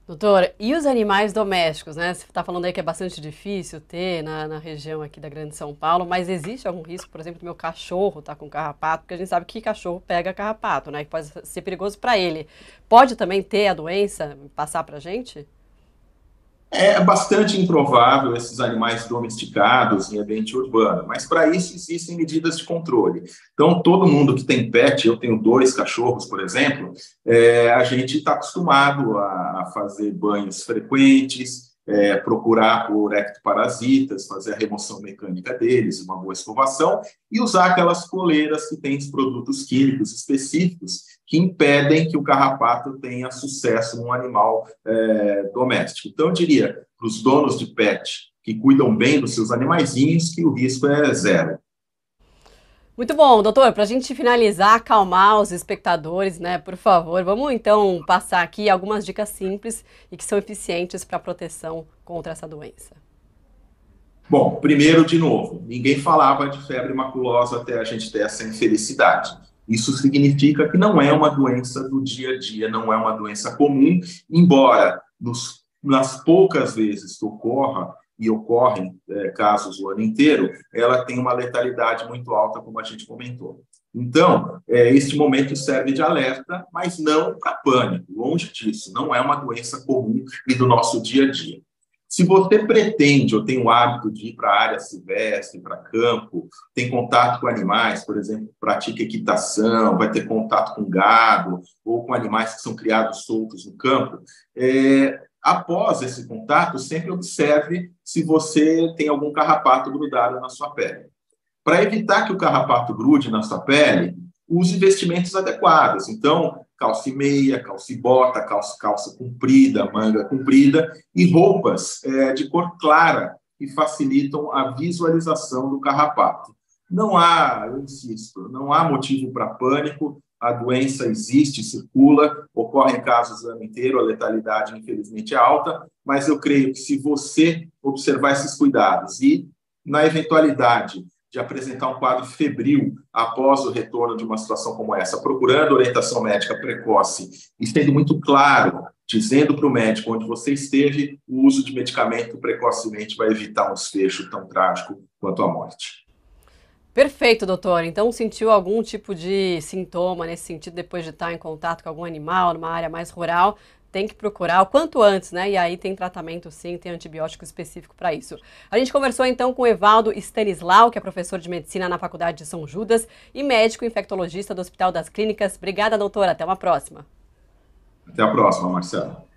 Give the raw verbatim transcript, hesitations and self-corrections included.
Doutor, e os animais domésticos, né? Você está falando aí que é bastante difícil ter na, na região aqui da Grande São Paulo, mas existe algum risco, por exemplo, do meu cachorro estar com carrapato? Porque a gente sabe que cachorro pega carrapato, né? Que pode ser perigoso para ele. Pode também ter a doença, passar para a gente? É bastante improvável esses animais domesticados em ambiente urbano, mas para isso existem medidas de controle. Então, todo mundo que tem pet, eu tenho dois cachorros, por exemplo, é, a gente está acostumado a fazer banhos frequentes, é, procurar por ectoparasitas, fazer a remoção mecânica deles, uma boa escovação, e usar aquelas coleiras que têm os produtos químicos específicos que impedem que o carrapato tenha sucesso num animal é, doméstico. Então, eu diria para os donos de pet que cuidam bem dos seus animaizinhos que o risco é zero. Muito bom, doutor. Para a gente finalizar, acalmar os espectadores, né? Por favor, vamos então passar aqui algumas dicas simples e que são eficientes para a proteção contra essa doença. Bom, primeiro, de novo, ninguém falava de febre maculosa até a gente ter essa infelicidade. Isso significa que não é uma doença do dia a dia, não é uma doença comum, embora nos, nas poucas vezes que ocorra, e ocorrem é, casos o ano inteiro, ela tem uma letalidade muito alta, como a gente comentou. Então, é, este momento serve de alerta, mas não para pânico, longe disso, não é uma doença comum e do nosso dia a dia. Se você pretende ou tem o hábito de ir para a área silvestre, para campo, tem contato com animais, por exemplo, pratica equitação, vai ter contato com gado ou com animais que são criados soltos no campo, é, após esse contato, sempre observe se você tem algum carrapato grudado na sua pele. Para evitar que o carrapato grude na sua pele, use vestimentos adequados. Então, calça e meia, calça e bota, calça, calça comprida, manga comprida e roupas é, de cor clara que facilitam a visualização do carrapato. Não há, eu insisto, não há motivo para pânico. A doença existe, circula, ocorre em casos o ano inteiro, a letalidade, infelizmente, é alta, mas eu creio que se você observar esses cuidados e, na eventualidade de apresentar um quadro febril após o retorno de uma situação como essa, procurando orientação médica precoce e sendo muito claro, dizendo para o médico onde você esteve, o uso de medicamento precocemente vai evitar um desfecho tão trágico quanto a morte. Perfeito, doutor. Então, sentiu algum tipo de sintoma nesse sentido depois de estar em contato com algum animal, numa área mais rural, tem que procurar o quanto antes, né? E aí tem tratamento sim, tem antibiótico específico para isso. A gente conversou então com o Evaldo Stanislau, que é professor de medicina na Faculdade de São Judas e médico infectologista do Hospital das Clínicas. Obrigada, doutora. Até uma próxima. Até a próxima, Marcelo.